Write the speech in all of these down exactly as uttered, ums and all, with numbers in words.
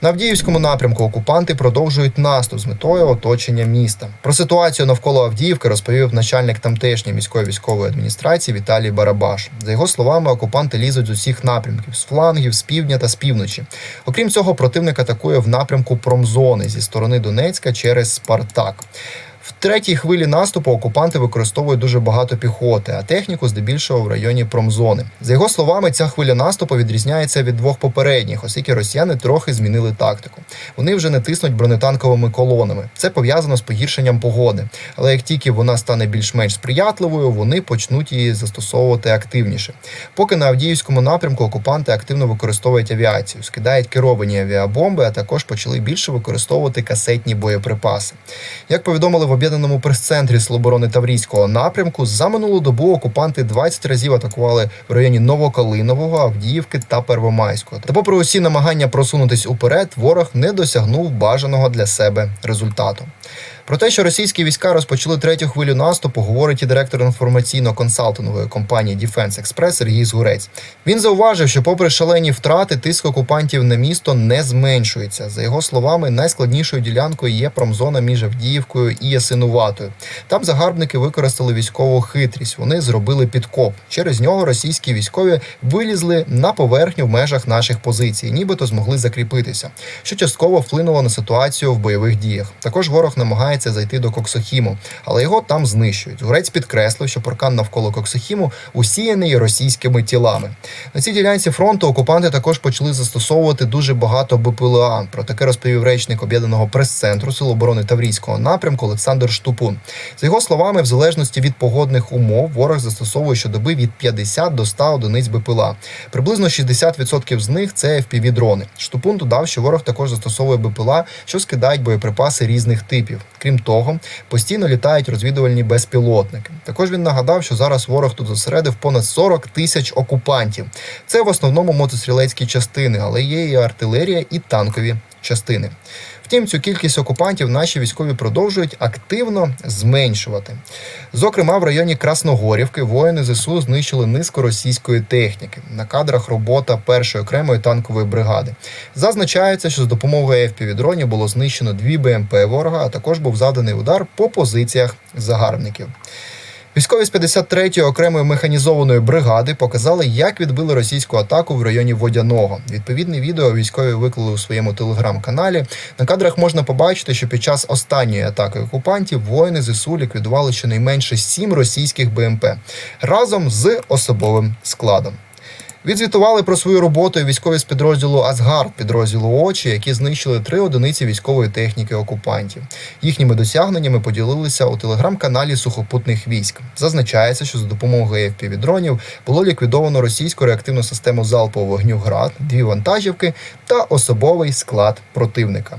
На Авдіївському напрямку окупанти продовжують наступ з метою оточення міста. Про ситуацію навколо Авдіївки розповів начальник тамтешньої міської військової адміністрації Віталій Барабаш. За його словами, окупанти лізуть з усіх напрямків – з флангів, з півдня та з півночі. Окрім цього, противник атакує в напрямку промзони зі сторони Донецька через Спартак. В третій хвилі наступу окупанти використовують дуже багато піхоти, а техніку здебільшого в районі промзони. За його словами, ця хвиля наступу відрізняється від двох попередніх, оскільки росіяни трохи змінили тактику. Вони вже не тиснуть бронетанковими колонами. Це пов'язано з погіршенням погоди. Але як тільки вона стане більш-менш сприятливою, вони почнуть її застосовувати активніше. Поки на Авдіївському напрямку окупанти активно використовують авіацію, скидають керовані авіабомби, а також почали більше використовувати касетні боєприпаси. Як повідомили в об'єднаному прес-центрі Сил оборони Таврійського напрямку, за минулу добу окупанти двадцять разів атакували в районі Новокалинового, Авдіївки та Первомайського. Та попри усі намагання просунутись уперед, ворог не досягнув бажаного для себе результату. Про те, що російські війська розпочали третю хвилю наступу, говорить і директор інформаційно-консалтингової компанії Defense Express Сергій Згурець. Він зауважив, що попри шалені втрати, тиск окупантів на місто не зменшується. За його словами, найскладнішою ділянкою є промзона між Авдіївкою і Ясинуватою. Там загарбники використали військову хитрість. Вони зробили підкоп. Через нього російські військові вилізли на поверхню в межах наших позицій, нібито змогли закріпитися, що частково вплинуло на ситуацію в бойових діях. Також ворог намагається зайти до Коксохіму, але його там знищують. Гурець підкреслив, що паркан навколо Коксохіму усіяний російськими тілами. На цій ділянці фронту окупанти також почали застосовувати дуже багато БПЛА. Про таке розповів речник об'єднаного прес-центру Сил оборони Таврійського напрямку Олександр Штупун. За його словами, в залежності від погодних умов, ворог застосовує щодоби від п'ятдесят до ста одиниць БПЛА. Приблизно шістдесят відсотків з них – це еф пі ві-дрони. Штупун додав, що ворог також застосовує БПЛА, що скидають боєприпаси різних типів. Крім того, постійно літають розвідувальні безпілотники. Також він нагадав, що зараз ворог тут зосередив понад сорок тисяч окупантів. Це в основному мотострілецькі частини, але є і артилерія, і танкові частини. Втім, цю кількість окупантів наші військові продовжують активно зменшувати. Зокрема, в районі Красногорівки воїни зе ес у знищили низку російської техніки. На кадрах робота першої окремої танкової бригади. Зазначається, що з допомогою еф пі ві-дронів було знищено дві бе ем пе ворога, а також був завданий удар по позиціях загарбників. Військові з п'ятдесят третьої окремої механізованої бригади показали, як відбили російську атаку в районі Водяного. Відповідне відео військові виклали у своєму телеграм-каналі. На кадрах можна побачити, що під час останньої атаки окупантів воїни зе ес у ліквідували щонайменше сім російських бе ем пе разом з особовим складом. Відзвітували про свою роботу і військові з підрозділу Асгард, підрозділу Очі, які знищили три одиниці військової техніки окупантів. Їхніми досягненнями поділилися у телеграм-каналі сухопутних військ. Зазначається, що за допомогою еф пі ві-дронів було ліквідовано російську реактивну систему залпового вогню «Град», дві вантажівки та особовий склад противника.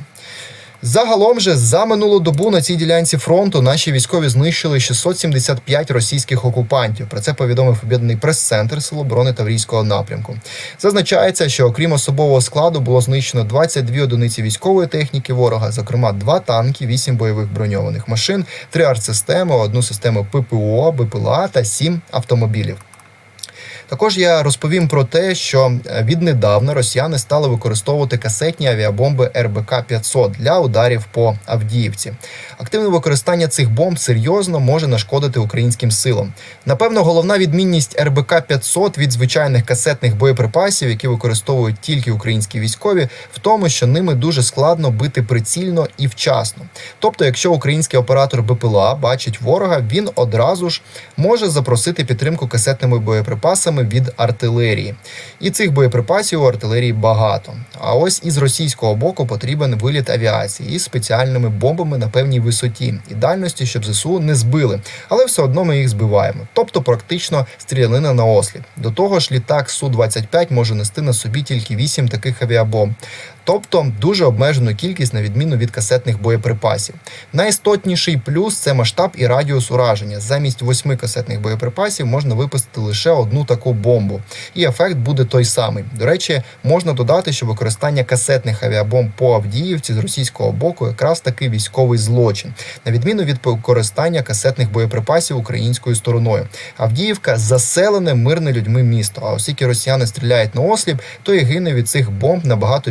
Загалом же за минулу добу на цій ділянці фронту наші військові знищили шістсот сімдесят п'ять російських окупантів. Про це повідомив об'єднаний прес-центр Сил оборони Таврійського напрямку. Зазначається, що окрім особового складу було знищено двадцять дві одиниці військової техніки ворога, зокрема два танки, вісім бойових броньованих машин, три артсистеми, одну систему пе пе о, БПЛА та сім автомобілів. Також я розповім про те, що віднедавна росіяни стали використовувати касетні авіабомби ер бе ка п'ятсот для ударів по Авдіївці. Активне використання цих бомб серйозно може нашкодити українським силам. Напевно, головна відмінність ер бе ка п'ятсот від звичайних касетних боєприпасів, які використовують тільки українські військові, в тому, що ними дуже складно бити прицільно і вчасно. Тобто, якщо український оператор БПЛА бачить ворога, він одразу ж може запросити підтримку касетними боєприпасами від артилерії. І цих боєприпасів у артилерії багато. А ось із російського боку потрібен виліт авіації із спеціальними бомбами на певній висоті і дальності, щоб зе ес у не збили. Але все одно ми їх збиваємо. Тобто практично стрілянина на осліп. До того ж, літак су двадцять п'ять може нести на собі тільки вісім таких авіабомб. Тобто дуже обмежену кількість на відміну від касетних боєприпасів. Найістотніший плюс – це масштаб і радіус ураження. Замість восьми касетних боєприпасів можна випустити лише одну таку бомбу. І ефект буде той самий. До речі, можна додати, що використання касетних авіабомб по Авдіївці з російського боку якраз таки військовий злочин, на відміну від використання касетних боєприпасів українською стороною. Авдіївка – заселене мирне людьми місто, а оскільки росіяни стріляють на осліп, то і гине від цих бомб набагато більше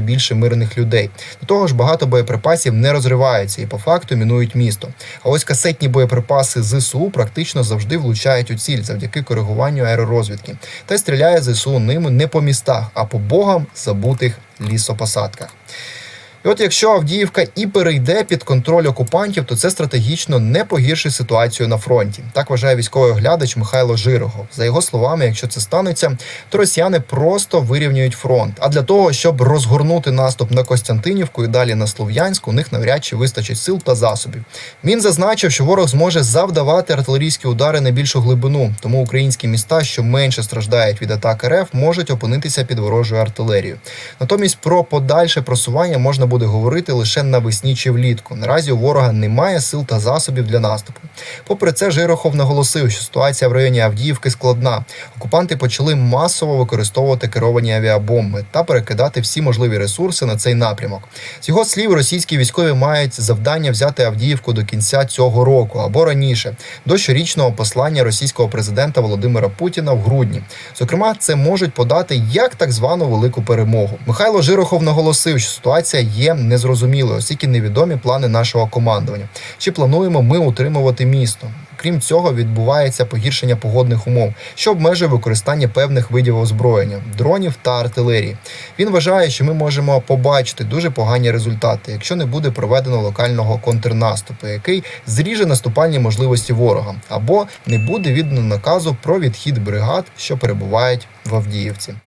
мирних людей. До того ж, багато боєприпасів не розриваються і по факту мінують місто. А ось касетні боєприпаси ЗСУ практично завжди влучають у ціль завдяки коригуванню аеророзвідки. Та й стріляє ЗСУ ними не по містах, а по богам забутих лісопосадках. І от якщо Авдіївка і перейде під контроль окупантів, то це стратегічно не погіршить ситуацію на фронті. Так вважає військовий оглядач Михайло Жирохов. За його словами, якщо це станеться, то росіяни просто вирівнюють фронт. А для того, щоб розгорнути наступ на Костянтинівку і далі на Слов'янськ, у них навряд чи вистачить сил та засобів. Він зазначив, що ворог зможе завдавати артилерійські удари на більшу глибину, тому українські міста, що менше страждають від атак РФ, можуть опинитися під ворожою артилерією. Натомість про подальше просування можна буде говорити лише навесні чи влітку. Наразі у ворога немає сил та засобів для наступу. Попри це, Жирохов наголосив, що ситуація в районі Авдіївки складна. Окупанти почали масово використовувати керовані авіабомби та перекидати всі можливі ресурси на цей напрямок. З його слів, російські військові мають завдання взяти Авдіївку до кінця цього року або раніше, до щорічного послання російського президента Володимира Путіна в грудні. Зокрема, це можуть подати як так звану велику перемогу. Михайло Жирохов наголосив, що ситуація є незрозумілою, оскільки невідомі плани нашого командування. Чи плануємо ми утримувати місто? Крім цього, відбувається погіршення погодних умов, що обмежує використання певних видів озброєння – дронів та артилерії. Він вважає, що ми можемо побачити дуже погані результати, якщо не буде проведено локального контрнаступу, який зріже наступальні можливості ворога, або не буде віддано наказу про відхід бригад, що перебувають в Авдіївці.